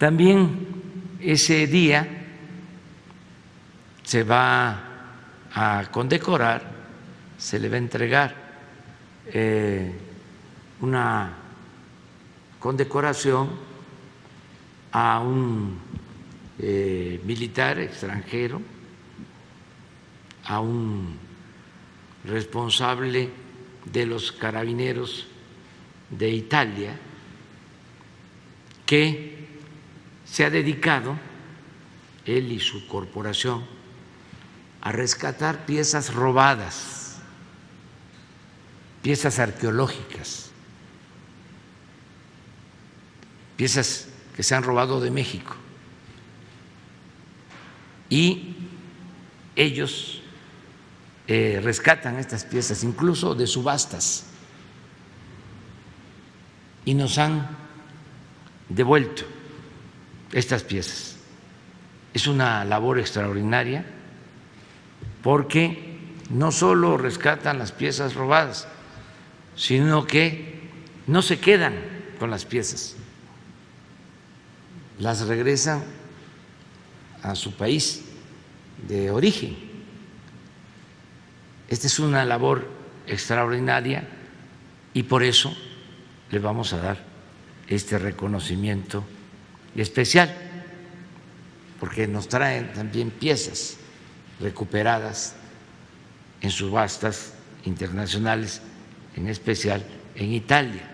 También ese día se va a condecorar, se le va a entregar una condecoración a un militar extranjero, a un responsable de los carabineros de Italia, que se ha dedicado, él y su corporación, a rescatar piezas robadas, piezas arqueológicas, piezas que se han robado de México. Y ellos rescatan estas piezas, incluso de subastas, y nos han devuelto estas piezas. Es una labor extraordinaria porque no solo rescatan las piezas robadas, sino que no se quedan con las piezas, las regresan a su país de origen. Esta es una labor extraordinaria y por eso le vamos a dar este reconocimiento especial, porque nos traen también piezas recuperadas en subastas internacionales, en especial en Italia.